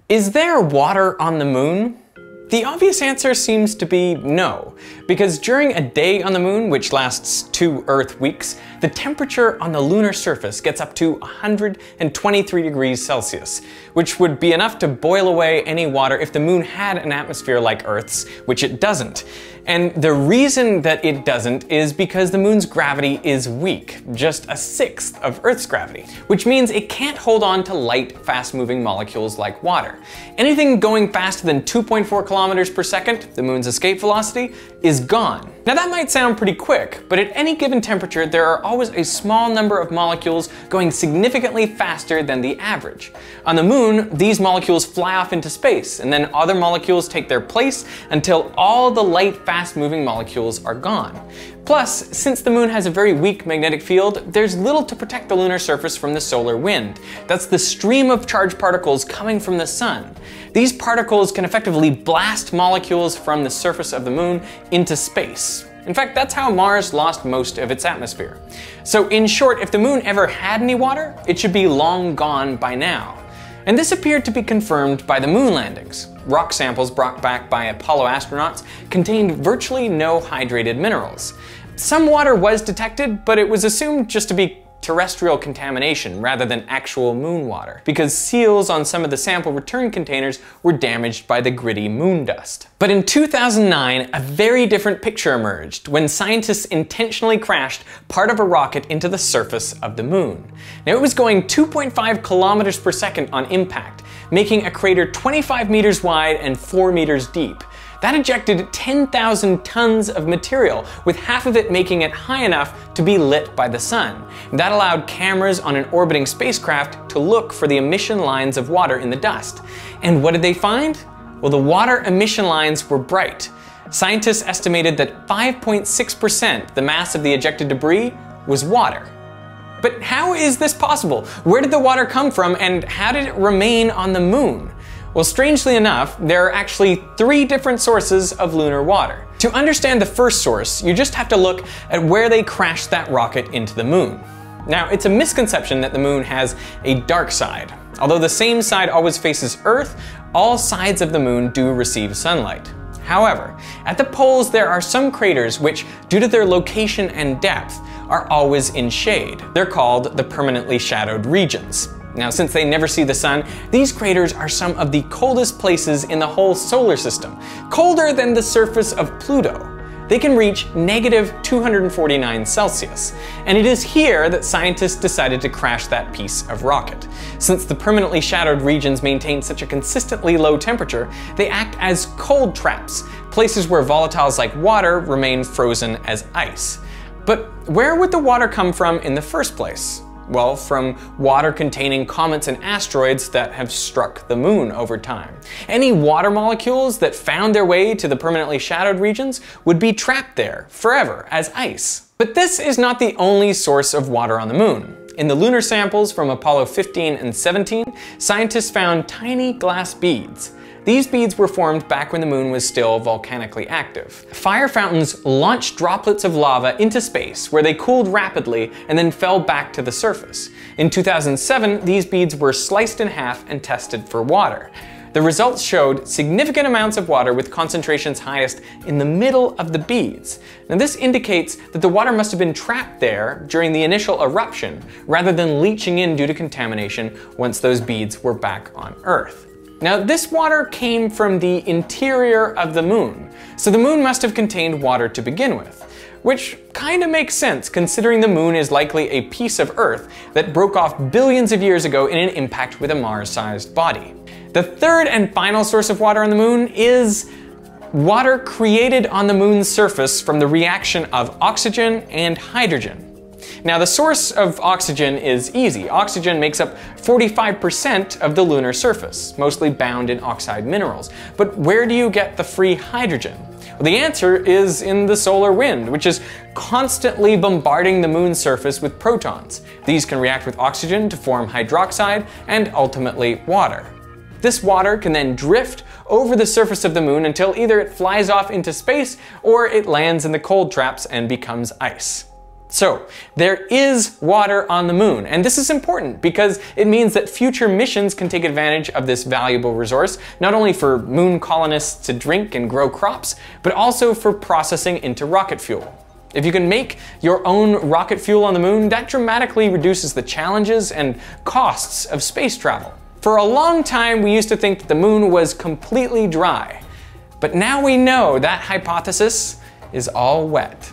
Is there water on the moon? The obvious answer seems to be no, because during a day on the moon, which lasts 2 Earth weeks, the temperature on the lunar surface gets up to 123 degrees Celsius, which would be enough to boil away any water if the moon had an atmosphere like Earth's, which it doesn't. And the reason that it doesn't is because the moon's gravity is weak, just a sixth of Earth's gravity, which means it can't hold on to light, fast-moving molecules like water. Anything going faster than 2.4 kilometers per second, the moon's escape velocity, is gone. Now that might sound pretty quick, but at any given temperature there are always a small number of molecules going significantly faster than the average. On the moon, these molecules fly off into space, and then other molecules take their place until all the light, fast-moving molecules are gone. Plus, since the moon has a very weak magnetic field, there's little to protect the lunar surface from the solar wind. That's the stream of charged particles coming from the sun. These particles can effectively blast molecules from the surface of the moon into space. In fact, that's how Mars lost most of its atmosphere. So in short, if the moon ever had any water, it should be long gone by now. And this appeared to be confirmed by the moon landings. Rock samples brought back by Apollo astronauts contained virtually no hydrated minerals. Some water was detected, but it was assumed just to be terrestrial contamination rather than actual moon water, because seals on some of the sample return containers were damaged by the gritty moon dust. But in 2009, a very different picture emerged when scientists intentionally crashed part of a rocket into the surface of the moon. Now it was going 2.5 kilometers per second on impact, making a crater 25 meters wide and 4 meters deep. That ejected 10,000 tons of material, with half of it making it high enough to be lit by the sun. That allowed cameras on an orbiting spacecraft to look for the emission lines of water in the dust. And what did they find? Well, the water emission lines were bright. Scientists estimated that 5.6%, the mass of the ejected debris, was water. But how is this possible? Where did the water come from, and how did it remain on the moon? Well, strangely enough, there are actually 3 different sources of lunar water. To understand the first source, you just have to look at where they crashed that rocket into the moon. Now, it's a misconception that the moon has a dark side. Although the same side always faces Earth, all sides of the moon do receive sunlight. However, at the poles there are some craters which, due to their location and depth, are always in shade. They're called the permanently shadowed regions. Now, since they never see the sun, these craters are some of the coldest places in the whole solar system, colder than the surface of Pluto. They can reach -249 Celsius, and it is here that scientists decided to crash that piece of rocket. Since the permanently shadowed regions maintain such a consistently low temperature, they act as cold traps, places where volatiles like water remain frozen as ice. But where would the water come from in the first place? Well, from water containing comets and asteroids that have struck the moon over time. Any water molecules that found their way to the permanently shadowed regions would be trapped there forever as ice. But this is not the only source of water on the moon. In the lunar samples from Apollo 15 and 17, scientists found tiny glass beads. These beads were formed back when the moon was still volcanically active. Fire fountains launched droplets of lava into space, where they cooled rapidly and then fell back to the surface. In 2007, these beads were sliced in half and tested for water. The results showed significant amounts of water with concentrations highest in the middle of the beads. Now this indicates that the water must have been trapped there during the initial eruption, rather than leaching in due to contamination once those beads were back on Earth. Now, this water came from the interior of the moon, so the moon must have contained water to begin with, which kinda makes sense considering the moon is likely a piece of Earth that broke off billions of years ago in an impact with a Mars-sized body. The third and final source of water on the moon is water created on the moon's surface from the reaction of oxygen and hydrogen. Now, the source of oxygen is easy. Oxygen makes up 45% of the lunar surface, mostly bound in oxide minerals. But where do you get the free hydrogen? Well, the answer is in the solar wind, which is constantly bombarding the moon's surface with protons. These can react with oxygen to form hydroxide and ultimately water. This water can then drift over the surface of the moon until either it flies off into space or it lands in the cold traps and becomes ice. So, there is water on the moon, and this is important because it means that future missions can take advantage of this valuable resource, not only for moon colonists to drink and grow crops, but also for processing into rocket fuel. If you can make your own rocket fuel on the moon, that dramatically reduces the challenges and costs of space travel. For a long time, we used to think that the moon was completely dry, but now we know that hypothesis is all wet.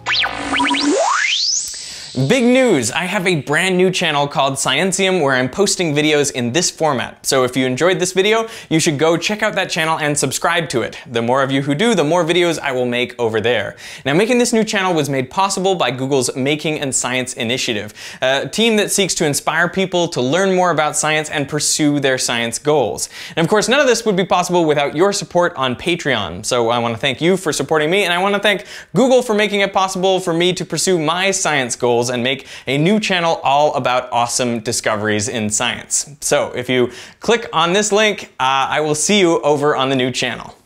Big news! I have a brand new channel called Veritasium where I'm posting videos in this format. So if you enjoyed this video, you should go check out that channel and subscribe to it. The more of you who do, the more videos I will make over there. Now, making this new channel was made possible by Google's Making and Science initiative, a team that seeks to inspire people to learn more about science and pursue their science goals. And of course, none of this would be possible without your support on Patreon. So I want to thank you for supporting me, and I want to thank Google for making it possible for me to pursue my science goals and make a new channel all about awesome discoveries in science. So if you click on this link, I will see you over on the new channel.